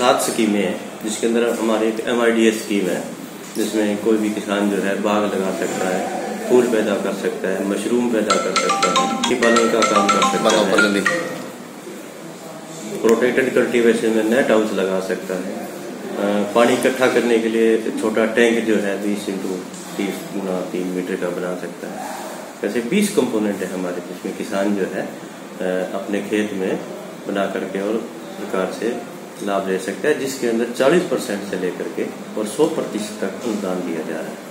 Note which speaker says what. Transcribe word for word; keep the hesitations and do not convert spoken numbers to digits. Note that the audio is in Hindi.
Speaker 1: सात स्कीमें हैं, जिसके अंदर हमारे एक M I D S scheme है, जिसमें कोई भी किसान जो है बाग लगा सकता है, फूल पैदा कर सकता है, मशरूम पैदा कर सकता है, मछली पालन का काम कर सकता है, प्रोटेक्टेड कल्टीवेशन में नेट हाउस लगा सकता है, पानी इकट्ठा करने के लिए छोटा टैंक जो है बीस इंटू तीस गुना तीन मीटर का बना सकता है। ऐसे बीस कंपोनेंट है हमारे, जिसमें किसान जो है अपने खेत में बना करके और प्रकार से लाभ ले सकता है, जिसके अंदर चालीस परसेंट से लेकर के और सौ प्रतिशत तक अनुदान दिया जा रहा है।